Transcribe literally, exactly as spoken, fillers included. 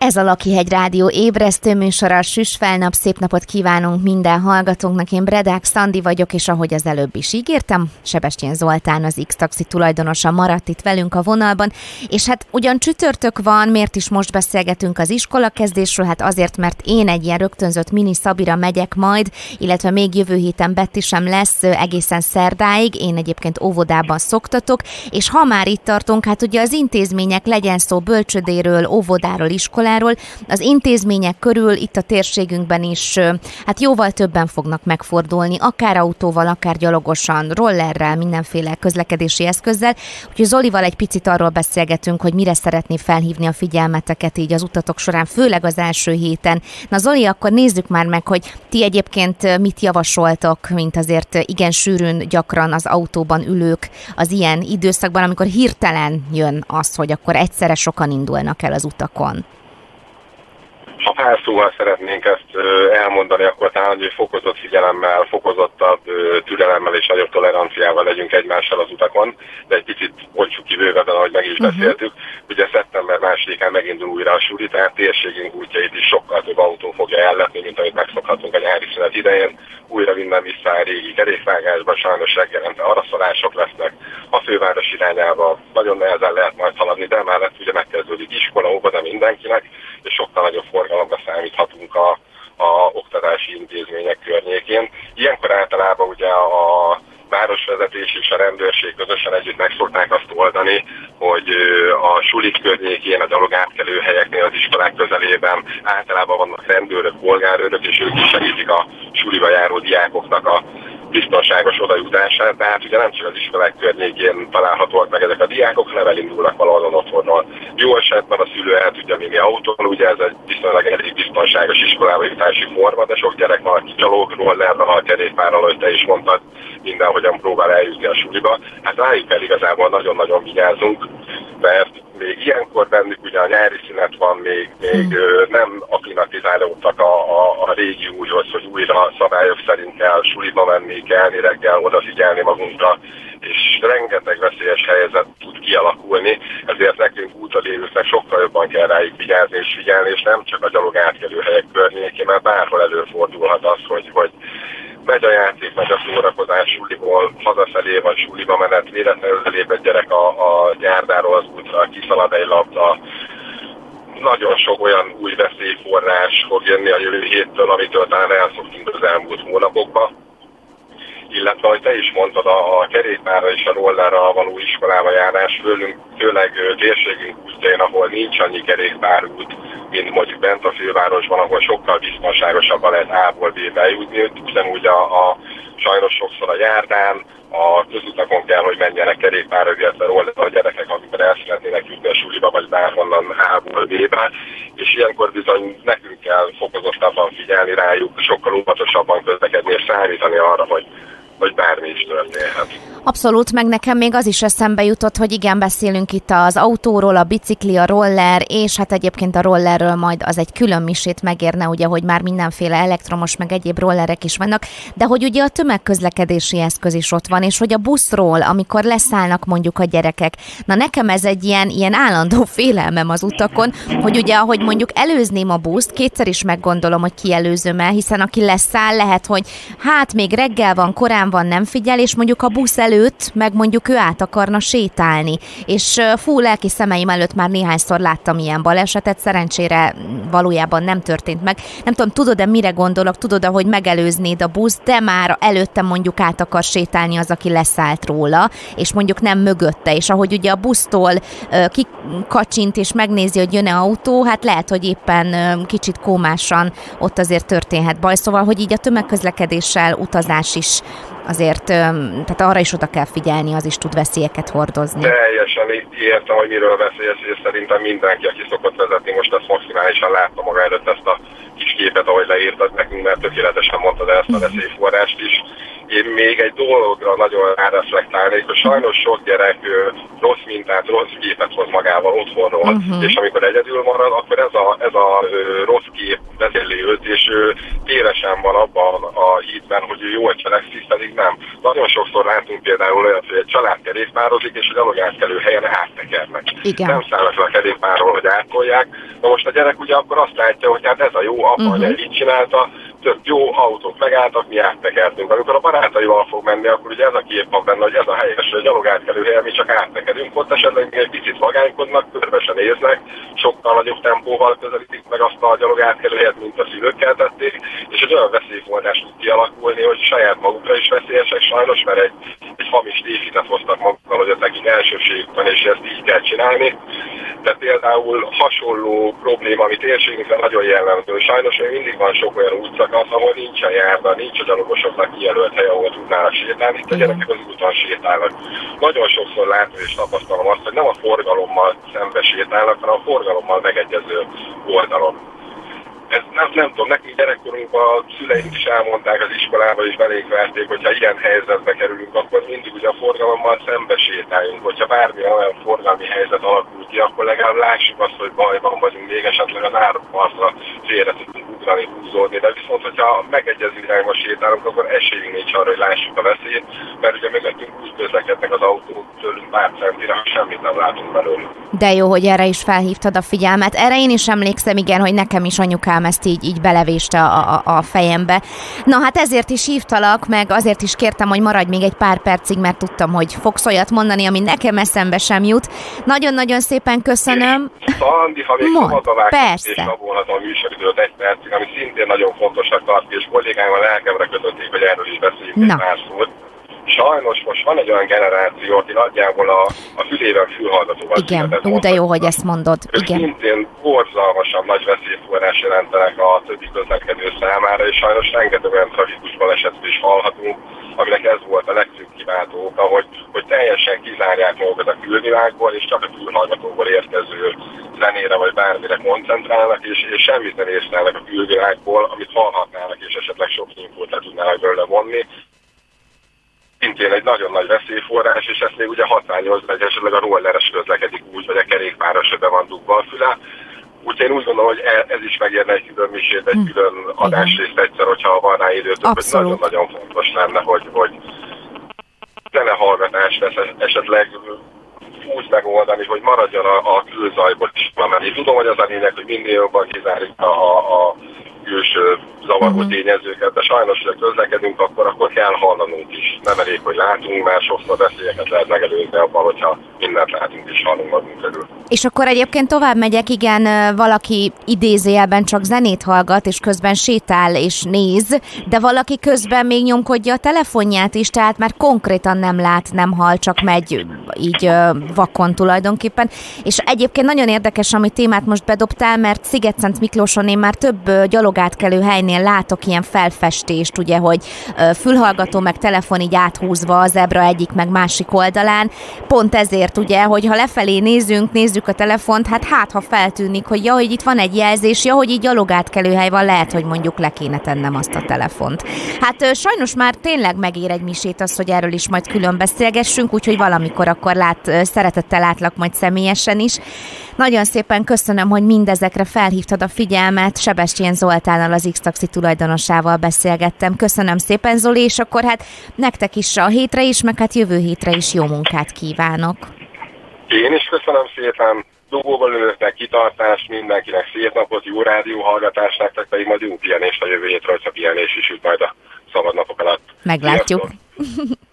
Ez a Lakihegy Rádió ébresztő műsora, süss fel nap, szép napot kívánunk minden hallgatónknak. Én Bredák Szandi vagyok, és ahogy az előbb is ígértem, Sebestyén Zoltán, az X-Taxi tulajdonosa maradt itt velünk a vonalban, és hát ugyan csütörtök van, miért is most beszélgetünk az iskolakezdésről? Hát azért, mert én egy ilyen rögtönzött mini Szabira megyek majd, illetve még jövő héten Betty sem lesz egészen szerdáig, én egyébként óvodában szoktatok, és ha már itt tartunk, hát ugye az intézmények, legyen szó bölcsödéről, óvodáról, iskoláról, az intézmények körül itt a térségünkben is hát jóval többen fognak megfordulni, akár autóval, akár gyalogosan, rollerrel, mindenféle közlekedési eszközzel. Úgyhogy Zolival egy picit arról beszélgetünk, hogy mire szeretné felhívni a figyelmeteket így az utatok során, főleg az első héten. Na Zoli, akkor nézzük már meg, hogy ti egyébként mit javasoltok, mint azért igen sűrűn gyakran az autóban ülők az ilyen időszakban, amikor hirtelen jön az, hogy akkor egyszerre sokan indulnak el az utakon. Ha pár szóval szeretnénk ezt elmondani, akkor talán, hogy fokozott figyelemmel, fokozottabb türelemmel és nagyobb toleranciával legyünk egymással az utakon, de egy picit bontsuk ki bővebben, ahogy meg is beszéltük. Uh-huh. Ugye szeptember másodikán megindul újra a suli, tehát térségünk útjait is sokkal több autó fogja ellepni, mint amit megszokhatunk a nyári szünet idején. Újra minden vissza a régi kerékvágásba, sajnos reggelente araszolások lesznek. A főváros irányába nagyon nehezen lehet majd haladni, de mellett ugye megkezdődik iskola, óvoda mindenkinek, és sokkal nagyobb forgalomra számíthatunk a, a oktatási intézmények környékén. Ilyenkor általában ugye a városvezetés és a rendőrség közösen együtt meg szokták azt oldani, hogy a sulik környékén, a gyalogátkelő helyeknél, az iskolák közelében általában vannak rendőrök, polgárőrök, és ők is segítik a suliba járó diákoknak a biztonságos odajutását, tehát ugye nem csak az iskolák környékén találhatóak meg ezek a diákok, hanem elindulnak valahol otthonról. Jó esetben a szülő el tudja vinni autón, ugye ez egy viszonylag elég biztonságos iskolába jutási forma, de sok gyerek van, aki gyalog, rollerrel, a kerékpárral, ahogy te is mondtad, mindenhogyan próbál eljutni a suliba. Hát rájuk el igazából nagyon-nagyon vigyázunk, mert még ilyenkor bennük ugye a nyári szünet van, még, még hmm. nem akklimatizálódtak a, a, a régi újhoz, hogy újra szabályok szerint kell suliba menni, kelni reggel, odafigyelni magunkra, és rengeteg veszélyes helyzet tud kialakulni, ezért nekünk útralévőknek sokkal jobban kell rájuk vigyázni és figyelni, és nem csak a gyalog átkelő helyek környékén, mert bárhol előfordulhat az, hogy, hogy megy a játék, megy a szórakozás suliból, hazafelé vagy suliba menet, véletlenül lép egy gyerek a, a gyárdáról az útra, kiszalad egy labda. Nagyon sok olyan új veszélyforrás fog jönni a jövő héttől, amitől talán elszoktunk az elmúlt hónapokban. Illetve, ahogy te is mondtad, a kerékpárra és a rollerra való iskolába járás, főleg, főleg térségünk útjain, ahol nincs annyi kerékpárút, mint mondjuk bent a fővárosban, ahol sokkal biztonságosabban lehet A-ból B-be eljutni, ugyanúgy a, a sajnos sokszor a járdán, a közutakon kell, hogy menjenek kerékpárra, illetve roller a gyerekek, amikor el szeretnének jutni a suliba, vagy bárhonnan A-ból B-be, és ilyenkor bizony nekünk kell fokozottabban figyelni rájuk, sokkal óvatosabban közlekedni, és számítani arra, hogy hogy bármi is történhet. Abszolút, meg nekem még az is eszembe jutott, hogy igen, beszélünk itt az autóról, a bicikli, a roller, és hát egyébként a rollerről majd az egy külön misét megérne, ugye, hogy már mindenféle elektromos, meg egyéb rollerek is vannak, de hogy ugye a tömegközlekedési eszköz is ott van, és hogy a buszról, amikor leszállnak mondjuk a gyerekek, na nekem ez egy ilyen, ilyen állandó félelmem az utakon, hogy ugye, ahogy mondjuk előzném a buszt, kétszer is meggondolom, hogy ki előzöm el, hiszen aki leszáll, lehet, hogy hát még reggel van, korán van, nem figyel, és mondjuk a busz előtt meg mondjuk ő át akarna sétálni. És fú, lelki szemeim előtt már néhányszor láttam ilyen balesetet, szerencsére valójában nem történt meg. Nem tudom, tudod-e mire gondolok, tudod-e, hogy megelőznéd a busz, de már előtte mondjuk át akar sétálni az, aki leszállt róla, és mondjuk nem mögötte, és ahogy ugye a busztól kikacsint és megnézi, hogy jön-e autó, hát lehet, hogy éppen kicsit kómásan ott azért történhet baj. Szóval, hogy így a tömegközlekedéssel utazás is azért, tehát arra is oda kell figyelni, az is tud veszélyeket hordozni. Teljesen értem, hogy miről beszélsz, és szerintem mindenki, aki szokott vezetni, most ezt maximálisan látta maga előtt ezt a kis képet, ahogy leírtad nekünk, mert tökéletesen mondtad ezt a veszélyforrást is. Én még egy dologra nagyon ráreflektálnék, hogy sajnos sok gyerek rossz mintát, rossz képet hoz magával otthonról, uh-huh. és amikor egyedül marad, akkor ez a, ez a ö, rossz kép vezérli őt, és ő téresen van abban a hídben, hogy ő jól cselekszik, pedig nem. Nagyon sokszor látunk például olyat, hogy egy család kerékpározik, és a gyalogátkelő helyen áttekernek. Igen. Nem szállnak le a kerékpárról, hogy átolják. Na most a gyerek ugye akkor azt látja, hogy hát ez a jó, apa, uh-huh. így csinálta, tök jó autók megálltak, mi áttekertünk. Amikor a barátaival fog menni, akkor ugye ez a kép van benne, hogy ez a helyes, hogy a gyalogátkelő helyen mi csak áttekerünk. Ott esetleg egy picit vagánykodnak, körbe néznek, sokkal nagyobb tempóval közelítik meg azt a gyalogátkelő helyet, mint a szülőkkel tették, és egy olyan veszélyforrás tud kialakulni, hogy saját magukra is veszélyesek sajnos, mert egy, egy hamis tévhitet hoztak magukkal, hogy ez nekik elsőségük van, és ezt így kell csinálni. De például hasonló probléma, ami térségünkre nagyon jellemző. Sajnos még mindig van sok olyan útszakasz, ahol nincsen járda, nincs a gyalogosoknak kijelölt hely, ahol tudnának sétálni, itt a gyerekek az úton sétálnak. Nagyon sokszor látom és tapasztalom azt, hogy nem a forgalommal szembe sétálnak, hanem a forgalommal megegyező oldalon. Ez nem, nem tudom, nekünk gyerekkorunkban a szüleink is elmondták, az iskolában is belénk verték, hogyha ilyen helyzetbe kerülünk, akkor mindig ugye a forgalommal szembe sétáljunk. Hogyha bármilyen olyan forgalmi helyzet alakul ki, akkor legalább lássuk azt, hogy bajban vagyunk, még esetleg az árokpartra félre tudunk ugrani, húzódni. De viszont, hogyha megegyező irányba sétálunk, akkor esélyünk nincs arra, hogy lássuk a veszélyt, mert ugye mögöttünk úgy közlekednek az autók tőlünk pár centire, hogy semmit nem látunk belőlük. De jó, hogy erre is felhívtad a figyelmet. Erre én is emlékszem, igen, hogy nekem is anyukám ezt így, így belevéste a, a, a fejembe. Na hát ezért is hívtalak, meg azért is kértem, hogy maradj még egy pár percig, mert tudtam, hogy fogsz olyat mondani, ami nekem eszembe sem jut. Nagyon-nagyon szépen köszönöm. Andi, ha még szabadba vágtam, és persze. rabolhatom a műsoridőt egy percig, ami szintén nagyon fontosnak tart, és kollégáimmal lelkemre kötötték, hogy erről is beszéljünk egy pár szót. Sajnos most van egy olyan generáció, aki nagyjából a, a fülével fülhallgatóval igen, ú, de jó, hogy ezt mondod. Igen. Szintén borzalmasan nagy veszélyforrás jelentenek a többi közlekedő számára, és sajnos rengeteg olyan trafikus balesetet is hallhatunk, aminek ez volt a legfőbb kiváltó oka, hogy, hogy teljesen kizárják magukat a külvilágból, és csak a fülhallgatóból érkező zenére vagy bármire koncentrálnak, és, és semmit nem észlelnek a külvilágból, amit hallhatnának, és esetleg sok infót le tudnának belőle vonni. Szintén egy nagyon nagy veszélyforrás, és ezt még ugye hatványozza, hogy esetleg a rolleres közlekedik úgy, vagy a kerékpáros be van dugva a füle. Úgyhogy én úgy gondolom, hogy ez is megérne egy külön misét, egy külön adásrészt egyszer, hogyha van rá időtök, hogy nagyon-nagyon fontos lenne, hogy, hogy zenehallgatást esetleg úgy megoldani, hogy maradjon a, a külzajból is. Mert tudom, hogy az a lényeg, hogy minél jobban kizárjuk a, a, a külső zavaró uh-huh. tényezőket, de sajnos, hogy közlekedünk, akkor, akkor kell hallanunk is. Nem elég, hogy látunk, mert sokszor veszélyeket lehet megelőzni abban, hogyha mindent látunk és hallunk magunk körül. És akkor egyébként tovább megyek, igen, valaki idézőjelben csak zenét hallgat, és közben sétál és néz, de valaki közben még nyomkodja a telefonját is, tehát már konkrétan nem lát, nem hall, csak megy így vakon tulajdonképpen. És egyébként nagyon érdekes, amit témát most bedobtál, mert Szigetszent Miklóson én már több gyalogátkelő helynél látok ilyen felfestést, ugye, hogy fülhallgató meg telefon így áthúzva a zebra egyik meg másik oldalán. Pont ezért ugye, hogy ha lefelé nézünk, nézzük a telefont, hát hát ha feltűnik, hogy ja, hogy itt van egy jelzés, ja, hogy így gyalogátkelőhely van, lehet, hogy mondjuk le kéne tennem azt a telefont. Hát sajnos már tényleg megér egy misét az, hogy erről is majd külön beszélgessünk, úgyhogy valamikor akkor lát, szeretettel látlak majd személyesen is. Nagyon szépen köszönöm, hogy mindezekre felhívtad a figyelmet. Sebestyén Zoltánnal, az X-Taxi tulajdonosával beszélgettem. Köszönöm szépen, Zoli, és akkor hát nektek is a hétre is, meg hát jövő hétre is jó munkát kívánok. Én is köszönöm szépen. Dugóval ülőknek kitartást, mindenkinek szép napot, jó rádió hallgatást, nektek pedig majd jó pihenést a jövő hétre, hogyha pihenés is jut majd a szabad napok alatt. Meglátjuk.